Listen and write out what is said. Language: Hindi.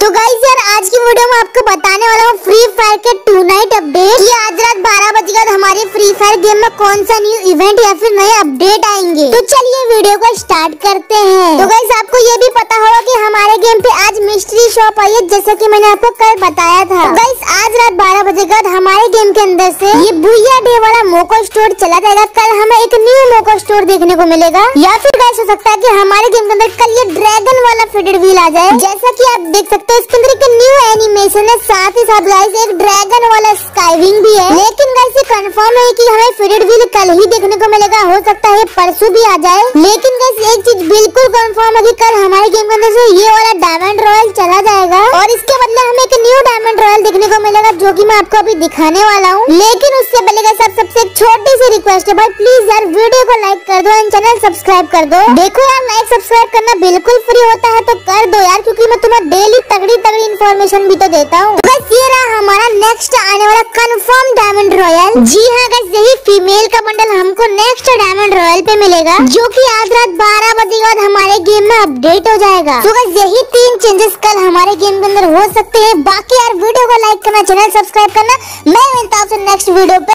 तो गाइस यार आज की वीडियो में आपको बताने वाला हूँ फ्री फायर के 2 नाइट अपडेट। ये आज रात 12 बजे बाद हमारे फ्री फायर गेम में कौन सा न्यू इवेंट या फिर नए अपडेट आएंगे। तो चलिए वीडियो को स्टार्ट करते हैं। तो गाइस आपको ये भी पता होगा कि हमारे गेम पे आज मिस्ट्री शॉप आई है, जैसा कि मैंने आपको कल बताया था। तो गाइस आज रात 12 बजे बाद हमारे गेम के अंदर से ये बुया डे वाला मोको स्टोर चला जाएगा। कल हमें एक न्यू मोको स्टोर देखने को मिलेगा, या फिर गाइस हो सकता है कि हमारे गेम के अंदर कल ये ड्रैगन वाला फिडेड व्हील आ जाए। जैसा कि आप देख सकते हो इसके अंदर एक न्यू एनिमेशन है, साथ ही साथ गाइस एक ड्रैगन वाला स्काईविंग भी है। लेकिन गाइस ये कंफर्म है कि हमें फिडेड व्हील कल ही देखने को मिलेगा, हो सकता है परसों भी आ जाए। लेकिन गाइस एक चीज बिल्कुल कंफर्म है कि कल हमारे गेम के अंदर से ये वाला डायमंड रॉयल चला जाएगा और इसके बदले हमें एक न्यू डायमंड रॉयल देखने को मिलेगा, जो कि मैं आपको अभी दिखाने वाला हूँ। लेकिन उससे पहले गाइस सबसे एक छोटी सी रिक्वेस्ट है भाई, प्लीज यार वीडियो को लाइक कर दो एंड चैनल सब्सक्राइब कर दो। देखो यार लाइक सब्सक्राइब करना बिल्कुल फ्री होता है, तो कर दो यार, क्योंकि मैं तुम्हें डेली तगड़ी इन्फॉर्मेशन भी तो देता हूँ। तो गाइस ये रहा हमारा नेक्स्ट आने वाला कंफर्म डायमंड रॉयल। जी हाँ गाइस यही फीमेल का बंडल हमको नेक्स्ट डायमंड रॉयल पे मिलेगा, जो कि आज रात 12 बजे बाद हमारे गेम में अपडेट हो जाएगा। तो गाइस यही 3 चेंजेस कल हमारे गेम के अंदर हो सकते हैं। बाकी यार वीडियो को लाइक करना, चैनल सब्सक्राइब करना। मैं मिलता हूँ नेक्स्ट वीडियो पे।